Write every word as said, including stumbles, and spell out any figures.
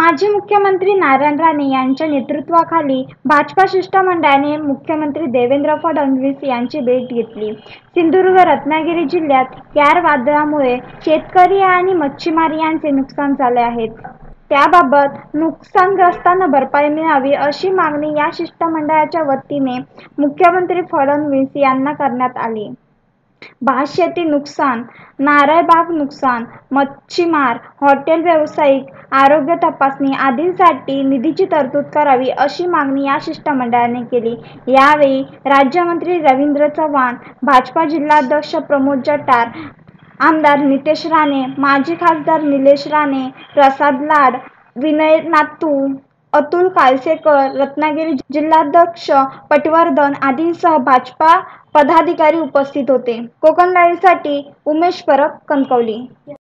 माजी मुख्यमंत्री नारायण राणे यांच्या नेतृत्वाखाली भाजपा शिष्टमंडळाने मुख्यमंत्री देवेंद्र फडणवीस यांची भेट घेतली. सिंधुदुर्ग रत्नागिरी जिल्ह्यात क्यार वादळामुळे शेतकरी आणि मच्छीमार यांचे नुकसान झाले आहे. त्याबाबत नुकसानग्रस्तांना भरपाई मिळावी अशी मागणी या शिष्टमंडळाच्या वतीने मुख्यमंत्री फडणवीस यांना करण्यात आली. भातशेती नुकसान, नारळ बाग नुकसान, मच्छीमार, हॉटेल व्यावसायिक, आरोग्य तपासणी आदींसाठी निधीची तरतूद करावी अशी मागणी या शिष्टमंडळाने केली. यावेळी राज्यमंत्री रवींद्र चव्हाण, भाजपा जिल्हाध्यक्ष प्रमोद जठार, आमदार नितेश राणे, माजी खासदार निलेश राणे, प्रसाद लाड, विनय नातू, अतुल कालसेकर, रत्नागिरी जिल्हाध्यक्ष पटवर्धन आदींसह भाजपा पदाधिकारी उपस्थित होते. कोकण लाईव्हसाठी उमेश परब, कणकवली.